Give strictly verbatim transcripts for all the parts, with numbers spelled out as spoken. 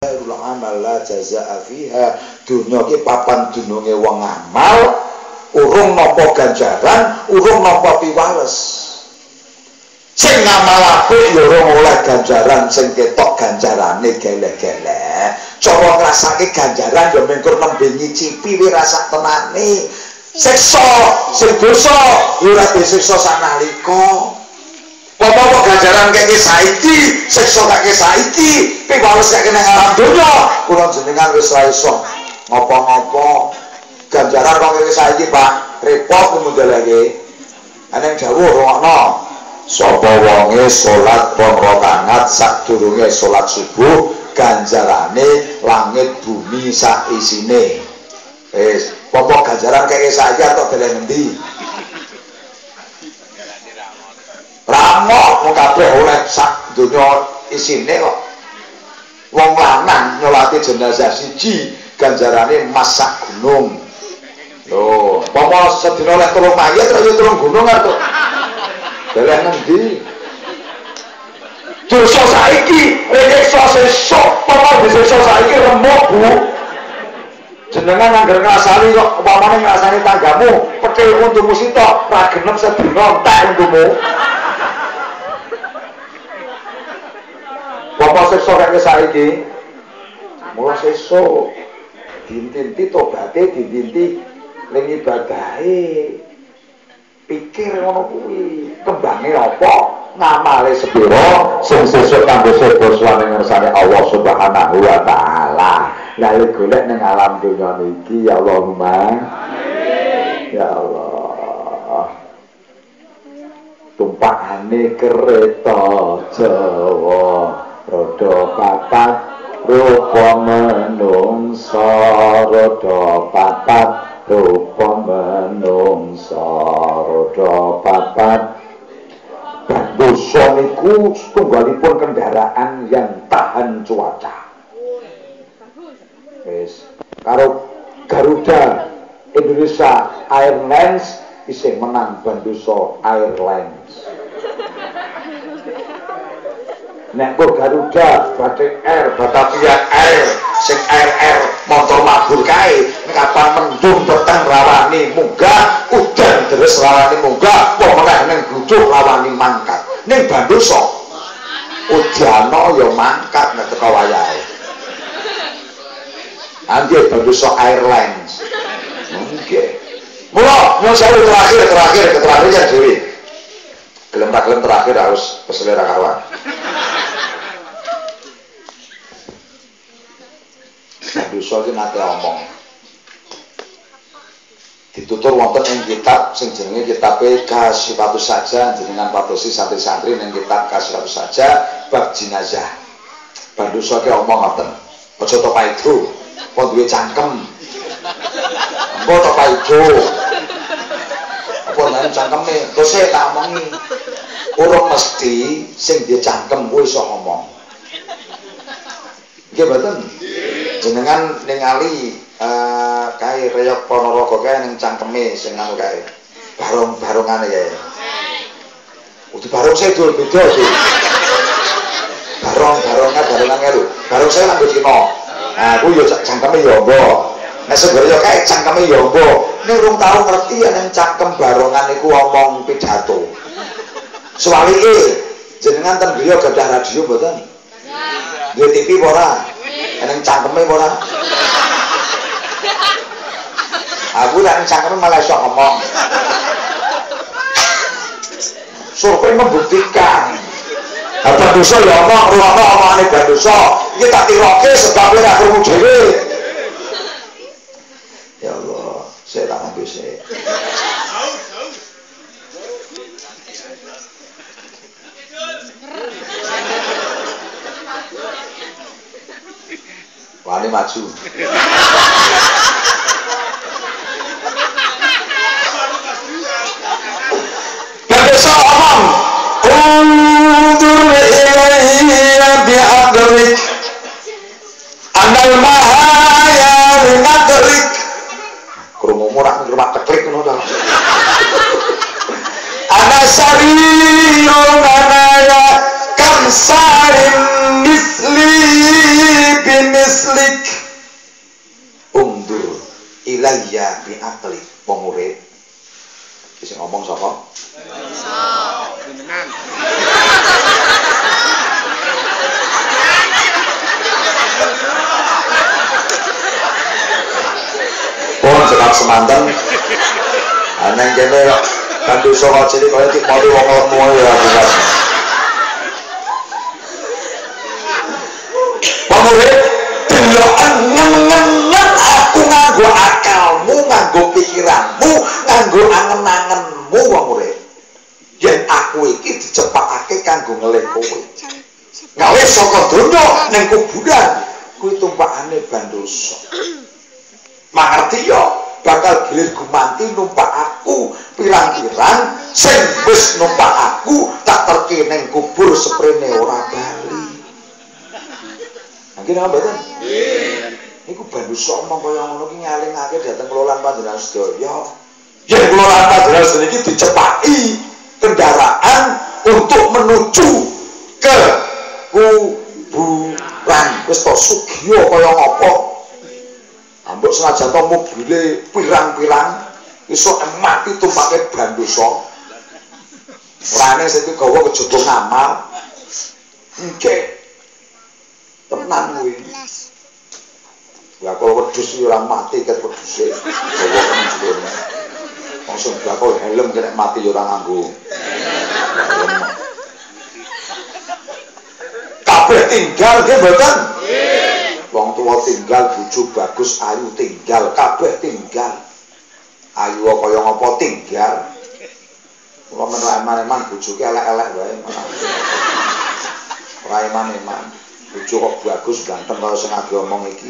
darul amal la jazaa fiha. Dunya ki papan dununge wong amal, urung nampa ganjaran, urung nampa piwales. Sing ngamal apik ya urung oleh ganjaran, sing ketok ganjarane gelek-gelek. Cara ngrasake ganjaran ya mengkur nembe nyicipi wi rasa tenane. Siksa sing dosa ya ora disiksa sanalika. Apa-apa ganjaran kaya saiki, siksa kaya saiki, piwales kaya ning alam donya, kula jenengan wis ora iso ngopo-ngopo. Ganjaran kok kaya saiki, Pak, repot mundelake. Ana dawuh rungokno. Sapa wonge salat rong rakaat sadurunge salat subuh, ganjarane langit bumi sak isine. Wis, apa ganjaran kaya saiki atau delen endi? Ramok wong kabeh oleh sak donya isine kok. Wong lanang nyolati jenazah siji ganjarane emas sak gunung. Lho, pomo sedina oleh telung mayit kaya telung gunung to. Dalah endi? Dosa saiki, reksa sesuk, pomo disiksa saiki remuk, Bu. Jenengan anggar ngrasani kok upamane ngrasani tanggamu, petil untumu sitok, ra genep sedina entek untumu. Bapak sesuk kaya saiki. Mula sesuk dintinti tobaté, dintinti ning ibadahe. Pikir ngono kuwi, kembange apa? Ngamale sepira sing sesuk kanggo sedosane ngersane Allah Subhanahu wa taala. Lalu golek ning alam dunya niki ya Allahumma. Amin. Ya Allah. Tumpakane kereta Jawa roda papat rupa menungsa, roda papat rupa menungsa, roda papat. Dosa niku tunggalipun kendaraan yang tahan cuaca. Wis, karo Garuda Indonesia Airlines isih menang Bandoso Airlines. Nek kok Garuda, Batik Air, Batavia Air, sing Air Air motor mabur kae, kapan mendung peteng rawani munggah, udan deres rawani munggah, apa meneh ning gluduk rawani mangkat. Ning Bandoso udana ya mangkat nek teko wayahe. Nanti Bandoso Airlines. Nggih. Mula nyuwun sewu terakhir terakhir terakhir ya dhewe. Gelem ra gelem terakhir harus peselera karuan. Bandoso iki nate omong. Ditutur wonten ing kitab sing jenenge kitabe Kasyifatus Saja, jenengan patosi santri-santri ning kitab Kasyifatus Saja bab jenazah. Bandoso ki omong ngoten. Aja to paido, apa duwe cangkem. Apa to paido. Apa nang cangkeme, terus tak omongi. Ora mesti sing duwe cangkem kuwi iso ngomong. Nggih mboten? Jenengan ningali uh, kae reyok Ponorogo kae ning cangkeme sing anu kae. Barong-barongane kae. Udah barong saya dul beda sih. Barong-barongnya barongane lho. Barong saya nganggo Cina. Nah, aku yo cangkeme yo mbok. Nek sebenarnya kae cangkeme yo mbok. Nek urung tau ngerti yen cangkem barongan iku omong pidato. Suwalike jenengan ten griya gadah radio mboten? Nggih. T V ora? Ning cangkeme ora? Aku nek cangkeme malah iso ngomong. Survei membuktikan. Apa dosa ya omong, ruangno omongane Bandoso. Iki tak tiroke sebab ora krungu dhewe. Ya Allah, saya tak ngambil saya. Wani maju. Bandoso omong, undur ilayya bi'adrik anal mahaya rinadrik. Krungu murah rumah teklik ngono ta. Ana sariyun anaya kamsarin misli bini sak semanten. Aneng kene kok bandu saka cilik kaya dipoli wong lemu ya bukan. Murid deloken ngengen aku nganggo akalmu, nganggo pikiranmu, nganggo angen-angenmu wong murid. Yen aku iki dicepakake kanggo ngelih kowe. Gawe saka donya ning kuburan kuwi tumpakane bandosa. Mangerti yo bakal gilir gumanti numpak aku pirang-pirang sing wis numpak aku tak terke ning kubur seprene ora bali. Nggih napa mboten? Nggih. Niku bandosa omong kaya ngono ki ngalingake dhateng kula lan panjenengan sedaya. Yen kula lan panjenengan sedaya iki dicepaki kendaraan untuk menuju ke kuburan wis to sugih kaya ngapa ambek senajan to mobile pirang-pirang iso mati tumpake bandosa orane sing gawa kejaba ngamal nggih tenan kuwi ya kalau wedhus ora mati ket wedhuse gawa kenjene langsung bakal helm kena mati ora nganggo kabeh tinggal nggih mboten? Nggih. Wong tuwa tinggal, bojo bagus, ayu tinggal, kabeh tinggal. Ayu kaya ngapa tinggal? Kula menawa eman-eman bojoke elek-elek wae malah. Ora eman-eman. Bojo kok bagus ganteng kaya sing age omong iki.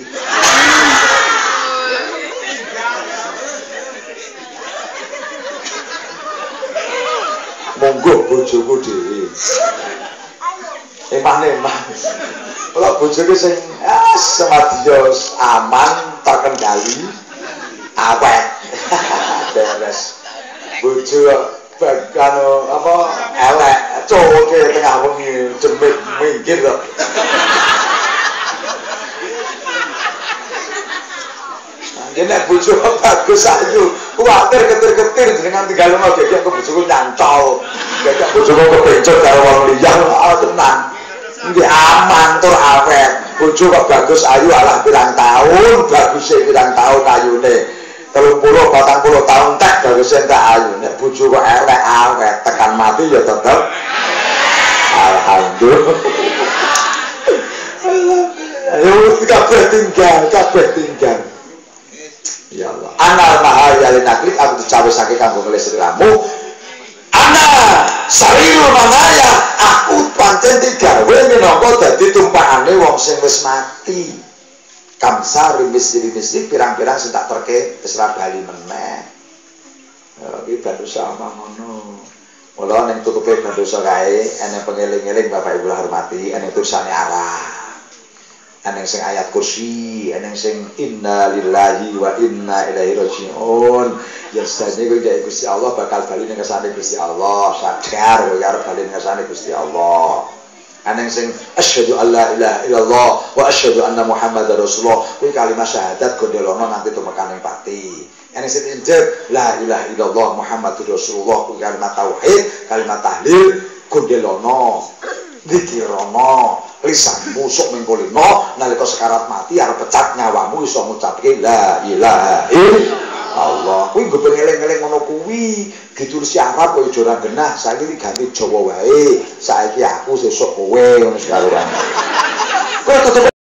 Monggo bojoku dhewe. Eman-eman. Kalau bojoku sing ah semadya aman, terkendali, awet. Beres. Bojo bagano apa elek, cowoke tengah wengi jemit minggir kok. Nek bojo bagus ayu, kuwatir ketir-ketir jenengan tinggal ngono gegek ke bojoku nyancol. Gegek bojoku kebencot karo wong liya, ah tenan. Nggih aman tur awet. Bojo kok bagus ayu alah pirang tahun, baguse pirang tahun ayune. tiga puluh empat puluh tahun tek baguse entek ayu. Nek bojo kok elek awet tekan mati ya tetep alhamdulillah. Ayo kabeh tinggal, kabeh tinggal. Ya Allah. Anal mahaya linaklik aku dicawisake kanggo ngelih sliramu. Ana sariru mahaya aku pancen digawe minangka dadi tumpakane wong sing wis mati. Kamsari misteri-misteri pirang-pirang sing tak terke wis ra bali meneh. Ya iki bandosa omong ngono. Mula ning tutupe bandosa kae ana pengeling-eling Bapak Ibu hormati, ana tulisane arah. Aneng sing ayat kursi, aneng sing inna lillahi wa inna ilaihi raji'un. Ya sadene kowe dek Gusti Allah bakal bali ning kersane Gusti Allah, sadar kowe arep bali ning kersane Gusti Allah. Aneng sing asyhadu alla ilaha illallah wa asyhadu anna muhammadar rasulullah, kuwi kalimat syahadat gondelono nanti tumekaning pati. Aneng sing injek la ilaha illallah muhammadur rasulullah, kuwi kalimat tauhid, kalimat tahlil gondelono. Dikirono lisanmu sok mengkolino nalika sekarat mati arep pecat nyawamu iso ngucapke la ilaha illallah. Kuwi nggo pengeling-eling ngono kuwi ditulis Arab kok ora genah, saiki diganti Jawa wae. Saiki aku sesuk kowe ngono sekaran. Kowe